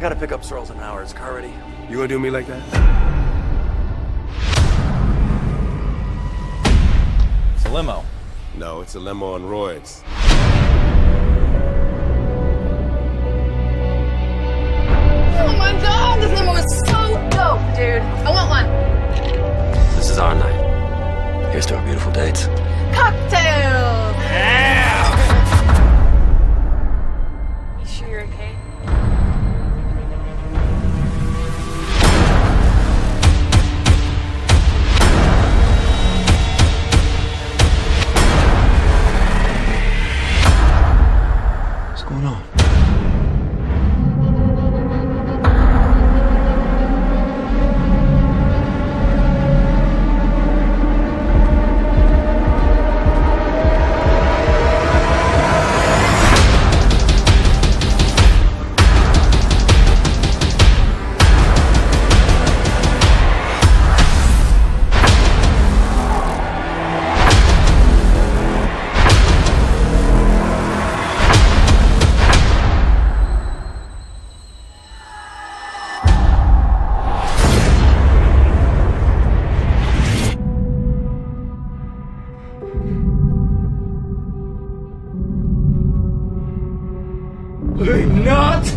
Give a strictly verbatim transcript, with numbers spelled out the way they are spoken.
gotta pick up Searles in an hour. Is the car ready? You gonna do me like that? It's a limo. No, it's a limo on roids. Oh my god, this limo is so dope, dude. I want one. This is our night. Here's to our beautiful dates. Cocktails! Yeah! You sure you're okay? What's going on? Not